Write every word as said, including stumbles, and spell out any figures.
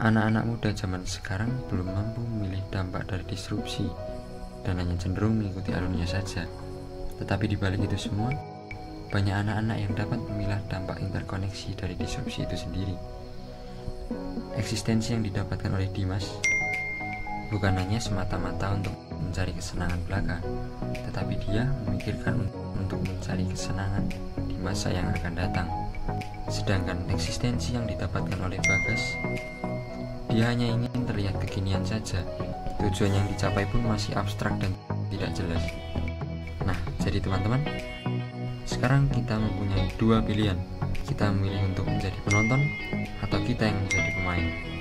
Anak-anak muda zaman sekarang belum mampu memilih dampak dari disrupsi dan hanya cenderung mengikuti alurnya saja. Tetapi di balik itu semua, banyak anak-anak yang dapat memilah dampak interkoneksi dari disrupsi itu sendiri. Eksistensi yang didapatkan oleh Dimas bukan hanya semata-mata untuk mencari kesenangan belaka, tetapi dia memikirkan untuk mencari kesenangan di masa yang akan datang. Sedangkan eksistensi yang didapatkan oleh Bagas, dia hanya ingin terlihat kekinian saja. Tujuan yang dicapai pun masih abstrak dan tidak jelas. Nah, jadi teman-teman, sekarang kita mempunyai dua pilihan. Kita memilih untuk menjadi penonton atau kita yang menjadi pemain.